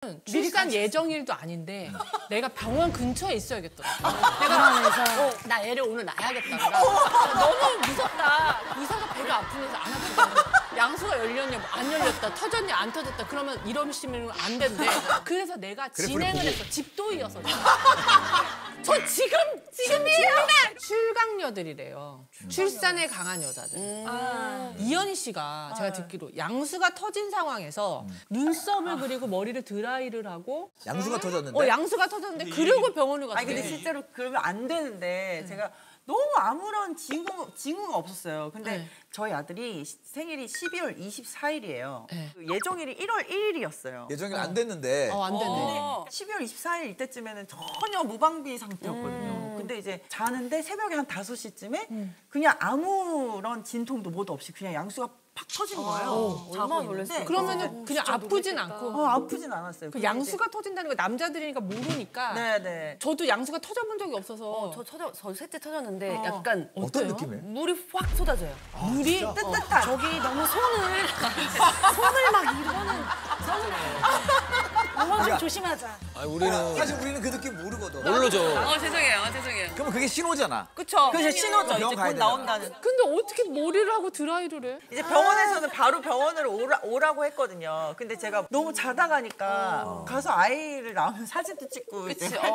그거는 출산 예정일도 아닌데 내가 병원 근처에 있어야겠더라. 내가 나 애를 오늘 낳아야겠다. 너무 무섭다. 의사가 배가 아프면서 안 아프다. 양수가 열렸냐, 안 열렸다, 터졌냐, 안 터졌다. 그러면 이러시면 안 된대. 그래서 내가 진행을 했어. 집도이어서. 저 지금이에요. 출강녀들이래요. 출산에 강한 여자들. 이현희 씨가 제가 듣기로 양수가 터진 상황에서 눈썹을 그리고 머리를 드라이를 하고 양수가 터졌는데? 양수가 터졌는데 그리고 병원을 갔대. 아니 근데 실제로 그러면 안 되는데 제가 너무 아무런 징후가 없었어요. 근데 저희 아들이 생일이 12월 24일이에요. 예정일이 1월 1일이었어요. 예정일 안 됐는데. 안 됐네. 12월 24일 이때쯤에는 전혀 무방비 상태였거든요. 근데 이제 자는데 새벽에 한 5시쯤에 그냥 아무런 진통도 뭐도 없이 그냥 양수가 팍 터진 거예요. 얼마나 놀랐어요. 그러면은 그냥 아프진 않고. 아프진 않았어요. 그 양수가 터진다는 거 남자들이니까 모르니까. 네네. 저도 양수가 터져본 적이 없어서. 저 셋째 터졌는데 약간 어떤 느낌이에요? 물이 확 쏟아져요. 물이 뜨뜻한. 저기 너무 손을 막 이러는 몸만 좀 조심하자. 아니, 우리는 사실 우리는 그 느낌 모르거든. 모르죠. 죄송해요. 그러면 그게 신호잖아. 그쵸. 그래서 신호죠. 병원 이제 가야 곧 되나? 나온다는. 근데 어떻게 머리를 하고 드라이를 해? 이제 병원에서는 바로 병원으로 오라고 했거든요. 근데 제가 너무 자다 가니까 가서 아이를 낳으면 사진도 찍고 이제 할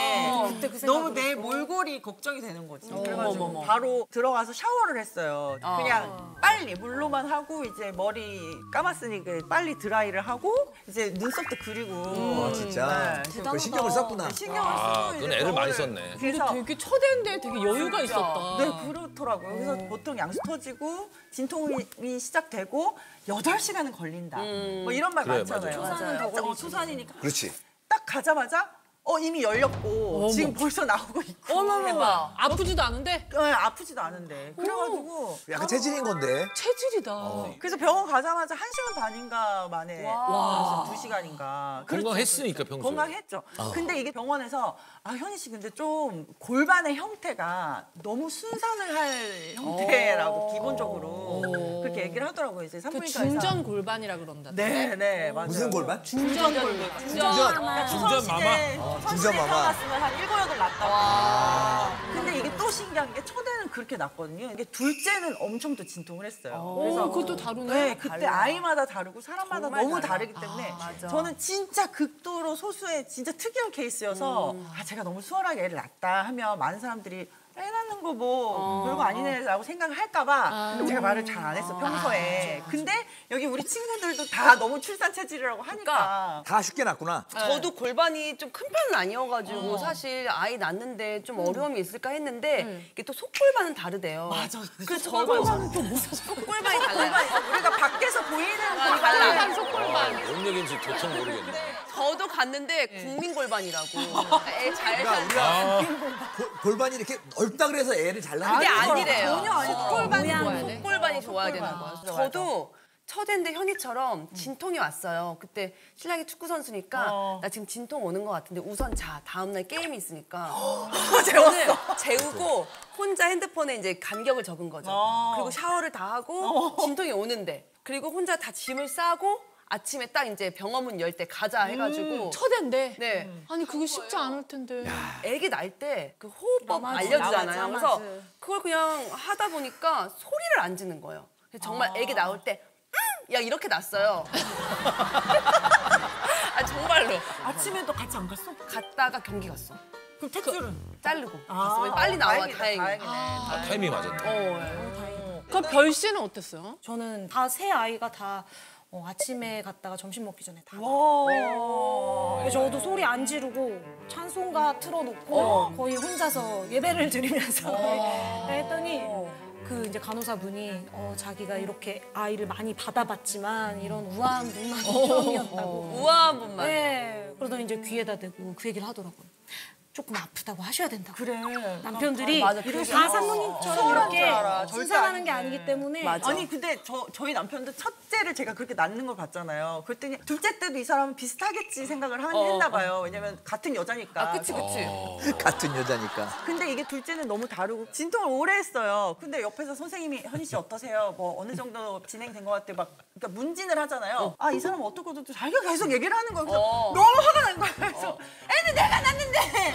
텐데 너무 내 몰골이 걱정이 되는 거지. 그래가지고 바로 들어가서 샤워를 했어요. 그냥 빨리 물로만 하고 이제 머리 감았으니 빨리 드라이를 하고 이제 눈썹도 그리고. 진짜. 그 신경을 썼구나. 신경을 쓰고 그건 이제 애를 많이 병원을- 썼네. 근데 그래서 되게 첫애인데 되게 여유가 있었다. 네, 그렇더라고요. 그래서 보통 양수 터지고 진통이 시작되고 8시간은 걸린다. 뭐 이런 말 그래, 많잖아요. 맞아. 초산은 더 걸리지. 초산이니까. 그렇지. 딱 가자마자 이미 열렸고 지금 벌써 나오고 있고. 어머머. 아프지도 않은데 아프지도 않은데. 그래가지고 약간 체질인 건데. 체질이다. 그래서 병원 가자마자 1시간 반인가 만에 그래서 2시간인가. 건강했으니까 평소에. 건강했죠. 근데 이게 병원에서 현희 씨 근데 좀 골반의 형태가 너무 순산을 할 형태라고 기본적으로 그렇게 얘기를 하더라고요. 이제 그 산부인과에서. 중전 골반이라 그런다. 네, 맞아요. 무슨 골반? 중전 골반. 중전 마마? 중전 마마. 태어났으면 한 7, 8 났다고. 근데 이게 또 신기한 게 첫애는 그렇게 났거든요. 이게 둘째는 엄청 또 진통을 했어요. 그래서 그것도 다르네. 네, 그때 아이마다 다르고 사람마다 정말 너무 달라. 다르기 때문에 저는 진짜 극도로 소수의 진짜 특이한 케이스여서 제가 너무 수월하게 애를 낳았다 하면 많은 사람들이 애 낳는 거 뭐 별거 아니네라고 생각을 할까 봐 제가 말을 잘 안 했어 평소에. 근데 여기 우리 친구들도 다 너무 출산 체질이라고 하니까 다 쉽게 났구나. 저도 골반이 좀 큰 편은 아니어가지고 사실 아이 낳는데 좀 어려움이 있을까 했는데 이게 또 속골반은 다르대요. 맞아. 그래서 속골반은 또 무슨 속골반이 달라요. 우리가 밖에서 보이는 달라요. 빨간 속골반. 뭔 얘기인지 도통 모르겠네. 저도 갔는데 국민골반이라고. 애 잘 그러니까 산다. 우리가 골반이 이렇게 넓다 그래서 애를 잘 낳는 그게 게 아니래요. 전혀 아니고 속골반이 좋아야 돼. 속골반이 좋아야 되는 거야. 저도 첫애인데 현이처럼 진통이 왔어요. 그때 신랑이 축구 선수니까 나 지금 진통 오는 것 같은데 우선 자. 다음날 게임이 있으니까 재웠어. 재우고 혼자 핸드폰에 이제 간격을 적은 거죠. 그리고 샤워를 다 하고 진통이 오는데 그리고 혼자 다 짐을 싸고 아침에 딱 이제 병원 문 열 때 가자 해가지고 첫애인데. 네. 아니 그게 쉽지 않을 텐데. 애기 낳을 때 그 호흡법 알려주잖아요. 그래서 그걸 그냥 하다 보니까 소리를 안 지는 거예요. 그래서 정말 애기 나올 때 야 이렇게 났어요. 아 정말로. 아침에도 같이 안 갔어? 갔다가 경기 갔어. 그럼 택줄은? 자르고 갔어. 빨리 나와 다행히. 타이밍 맞았네. 그럼 별 씨는 어땠어요? 저는 다 세 아이가 다 아침에 갔다가 점심 먹기 전에 다. 그래서 저도 소리 안 지르고 찬송가 틀어놓고 거의 혼자서 예배를 드리면서 했더니 그 이제 간호사분이 자기가 이렇게 아이를 많이 받아봤지만 이런 우아한 분만이 처음이었다고. 우아한 분만. 네. 그러더니 이제 귀에다 대고 그 얘기를 하더라고요. 조금 아프다고 하셔야 된다고. 그래. 남편들이 맞아, 이렇게 그게 다 사모님처럼 이렇게 절대 신사하는 게 아닌데. 아니기 때문에 맞아. 아니 근데 저희 남편도 첫째를 제가 그렇게 낳는 걸 봤잖아요. 그랬더니 둘째 때도 이 사람은 비슷하겠지 생각을 했나 봐요. 왜냐면 같은 여자니까. 그치. 같은 여자니까. 근데 이게 둘째는 너무 다르고 진통을 오래 했어요. 근데 옆에서 선생님이 현희 씨 어떠세요? 뭐 어느 정도 진행된 것 같아요? 막 그러니까 문진을 하잖아요. 아 이 사람은 어떻고 자기가 계속 얘기를 하는 거예요. 그래서 너무 화가 난 거예요. 그래서 애는 내가 낳는데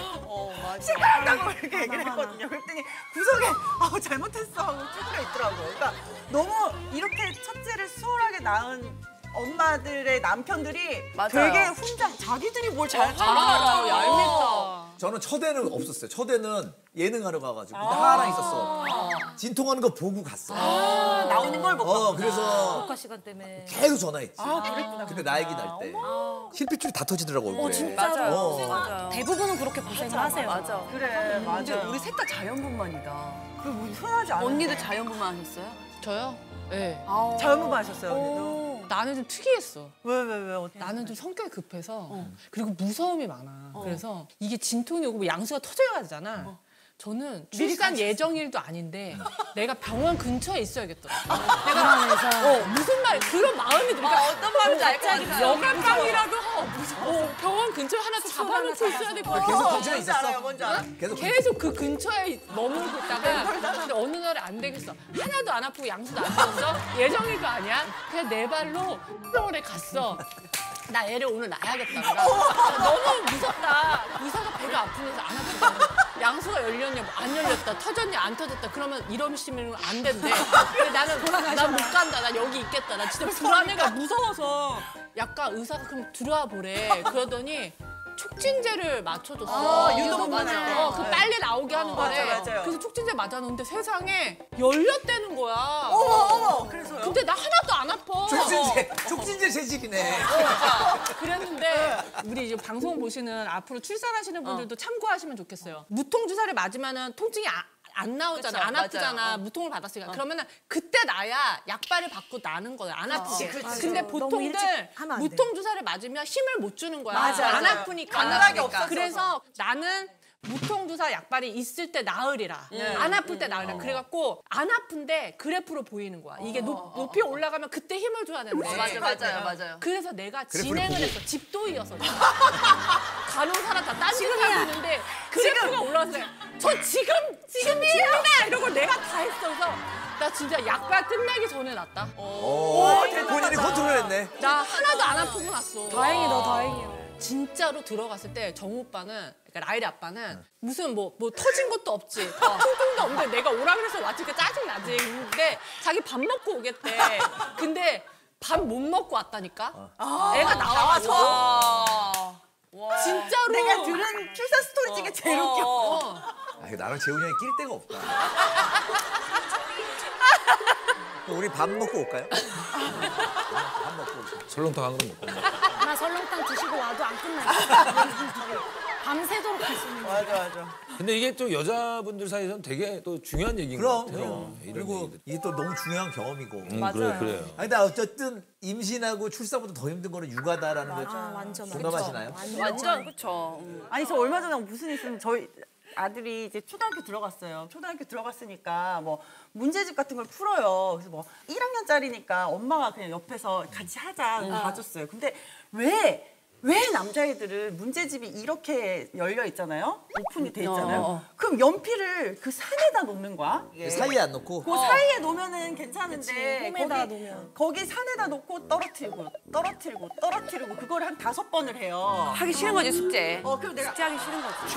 시끄럽다고 이렇게 얘기를 했거든요. 그랬더니 구석에 잘못했어 하고 쭈그려 있더라고요. 그러니까 너무 이렇게 첫째를 수월하게 낳은 엄마들의 남편들이 맞아요. 되게 훈장 자기들이 뭘 잘하더라고. 잘하더라고요. 얄밉다. 저는 첫애는 없었어요. 첫애는 예능하러 가가지고 근데 하나랑 있었어. 진통하는 거 보고 갔어. 나오는 걸 보고. 그래서 녹화 시간 때문에. 계속 전화했지. 그랬구나. 근데 나 얘기 날 때. 실핏줄이 다 터지더라고 얼굴에. 진짜로. 맞아요. 대부분은 그렇게 고생을 하세요. 맞아. 그래 근데 맞아. 우리 셋 다 자연분만이다. 그 흔하지 않아. 언니도 자연분만 하셨어요? 저요? 네. 자연분만 하셨어요 언니도. 나는 좀 특이했어. 왜 어떻게? 나는 좀 성격이 급해서 그리고 무서움이 많아. 그래서 이게 진통이 오고 뭐 양수가 터져야 하잖아. 저는 출산 예정일도 아닌데 내가 병원 근처에 있어야겠더라고. 내가 무슨 말 그런 마음이 들까? 어떤 마음인지 알 것 같아요. 여간방이라도 병원 근처에 하나 잡아놓고 있어야 될 것 같아. 계속 근처에 뭔지 알아요, 있었어? 뭔지 알아. 계속 그 근처에 머물고 있다가 근데 어느 날에 안 되겠어. 하나도 안 아프고 양수도 안 터졌어. 예정일도 아니야. 그냥 내 발로 병원에 갔어. 나 애를 오늘 낳아야겠다. 너무 무섭다. 의사가 배가 아프면서 안 아프다. 양수가 열렸냐, 안 열렸다, 터졌냐, 안 터졌다. 그러면 이러시면 안 된대. 근데 나는 난 못 간다. 나 여기 있겠다. 나 진짜 불안해가 무서워서 약간 의사가 그럼 들어와 보래. 그러더니 촉진제를 맞춰줬어. 유도분만 할 때. 그 빨리 나오게 하는 거래. 맞아요. 그래서 촉진제 맞았는데 세상에 열렸다는 거야. 어머 그래서요? 근데 나 하나도 안 아파. 족진제 재질이네. 그랬는데 우리 이제 방송 보시는 앞으로 출산하시는 분들도 참고하시면 좋겠어요. 무통 주사를 맞으면은 통증이 안 나오잖아. 그쵸, 안 아프잖아. 맞아요. 무통을 받았으니까. 그러면은 그때 나야 약발을 받고 나는 거야. 안 아프게. 근데 너무 보통들 일찍 하면 안 돼. 무통 주사를 맞으면 힘을 못 주는 거야. 맞아, 안 맞아요. 아프니까. 감각이 없어서. 그래서 나는 무통 주사 약발이 있을 때 나으리라. 안 아플 때 나으리라. 그래갖고 안 아픈데 그래프로 보이는 거야. 이게 높이 올라가면 그때 힘을 줘야 되는데. 맞아요. 그래서 내가 그래프를 진행을 보고. 했어. 집도이어서. 간호사랑 다 딴짓하고 있는데 그래프가 올라와서 내가 저 지금이에요! 이러고 내가 다 했어. 그래서 나 진짜 약발 끝나기 전에 났다. 본인이 컨트롤했네. 나 하나도 안 아프고 났어. 다행이야. 진짜로 들어갔을 때 정우 오빠는 그러니까 라일이 아빠는 무슨 뭐 터진 것도 없지 퉁퉁도 없는데 내가 오라 그래서 왔으니까 짜증나지. 근데 자기 밥 먹고 오겠대. 근데 밥 못 먹고 왔다니까. 애가 나와가지고 진짜로 내가 들은 출산 스토리 중에 제일 웃겨. 나랑 재훈이 형이 낄 데가 없다. 우리 밥 먹고 올까요? 밥 먹고 올까요? 설렁탕 한 그릇 먹고. 나 설렁탕 드시고 와도 안 끝나요. 밤새도록 할 수 있는 거. 맞아. 근데 이게 또 여자분들 사이에서는 되게 또 중요한 얘기인 것 그럼. 같아요. 이런 그리고 얘기들. 이게 또 너무 중요한 경험이고. 그래요. 아니, 근데 어쨌든 임신하고 출산보다 더 힘든 거는 육아다라는 거 완전. 공감하시나요? 완전 그쵸. 아니 저 얼마 전에 무슨 일 있으면 저희 아들이 이제 초등학교 들어갔어요. 초등학교 들어갔으니까 뭐 문제집 같은 걸 풀어요. 그래서 뭐 1학년짜리니까 엄마가 그냥 옆에서 같이 하자 봐줬어요. 근데 왜 남자애들은 문제집이 이렇게 열려 있잖아요? 오픈이 돼 있잖아요. 그럼 연필을 그 산에다 놓는 거야? 그 사이에 안 놓고. 그 사이에 놓으면은 괜찮은데 홈에다 놓으면. 거기 산에다 놓고 떨어뜨리고 그걸 한 5번을 해요. 하기 싫은 거지 숙제. 그럼 내가 숙제하기 싫은 거지.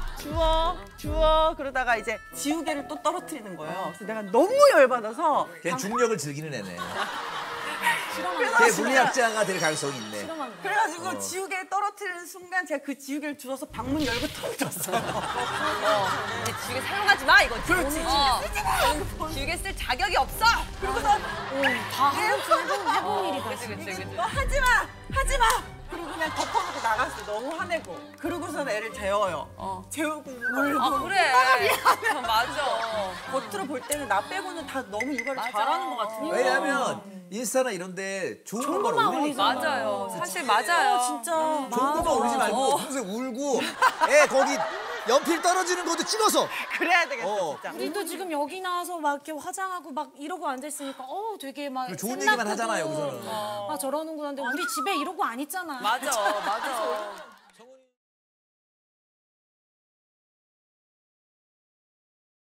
주워 그러다가 이제 지우개를 또 떨어뜨리는 거예요. 그래서 내가 너무 열받아서 걔 중력을 즐기는 애네. 그래서 걔 물리학자가 될 가능성이 있네. 그래가지고 지우개 떨어뜨리는 순간 제가 그 지우개를 주워서 방문 열고 던졌어요. 근데 지우개 사용하지 마 이거. 그렇지, 지우개 쓸 자격이 없어. 그러고서 다 해본 일이다. 그치. 너 하지 마. 그리고 그냥 덮어놓고 나갔어요. 너무 화내고. 그러고서는 애를 재워요. 재우고 울고. 그래. 맞아. 겉으로 볼 때는 나 빼고는 다 너무 육아를 잘하는 것 같아요. 왜냐하면 인스타나 이런데 좋은 것만 올리니까. 맞아요. 사실 맞아요. 진짜. 좋은 것만 올리지 말고 평소에 울고 애 거기 연필 떨어지는 것도 찍어서. 그래야 되겠어 진짜. 우리도 지금 여기 나와서 막 이렇게 화장하고 막 이러고 앉아있으니까 되게 막 좋은 샘나고 얘기만 하잖아요, 여기서는. 막 저러는구나. 근데 우리 집에 이러고 안 있잖아. 맞아.